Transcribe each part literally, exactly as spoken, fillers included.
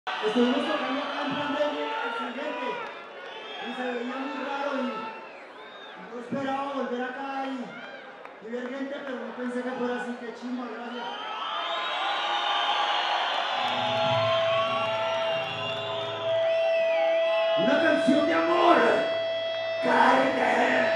Estuvimos tocando acá en pandemia, excelente, y se veía muy raro y yo esperaba volver acá y, y ver gente, pero no pensé que fuera así. Que chimba, gracias. Una canción de amor, Carne.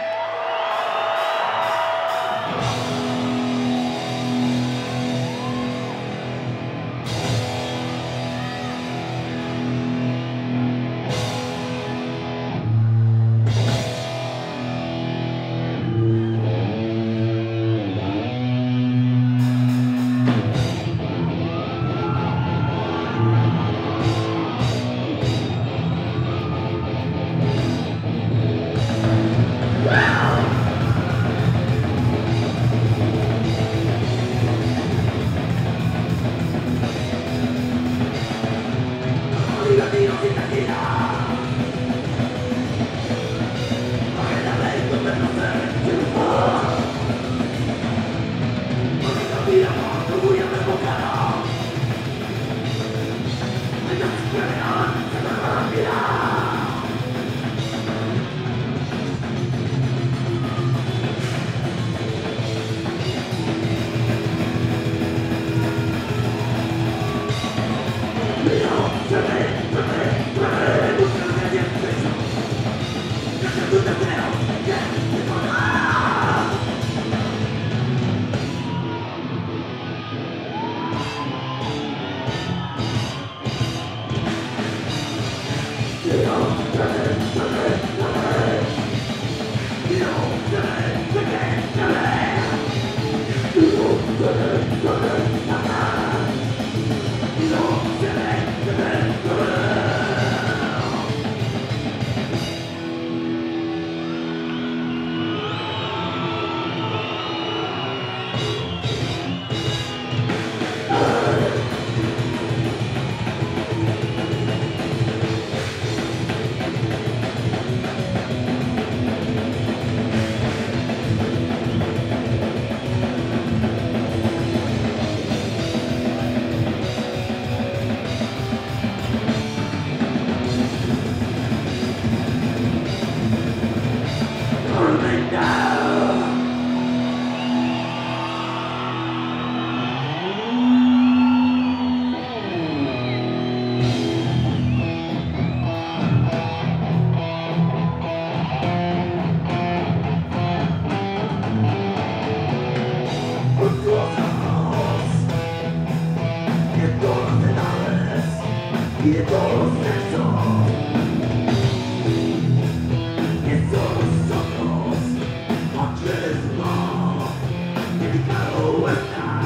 Y de todos los sexos, y todos nosotros, noches no, dedicado está.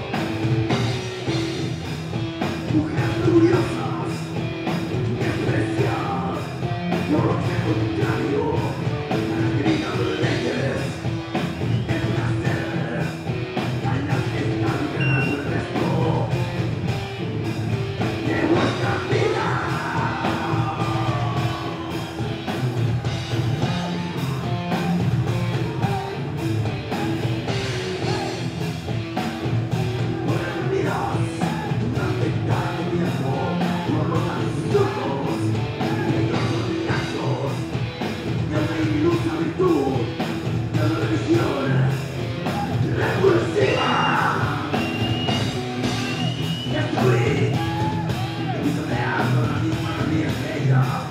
Mujeres curiosas, despreciadas, por lo que contrario, alegría de leyes, es placer, a las que están ganando el resto de vuestra vida. Por el miras, durante tanto tiempo, por los absurdos y los lazos de una ilusa virtud, de una religión repulsiva. Destruir, y pisoteando la misma estrella.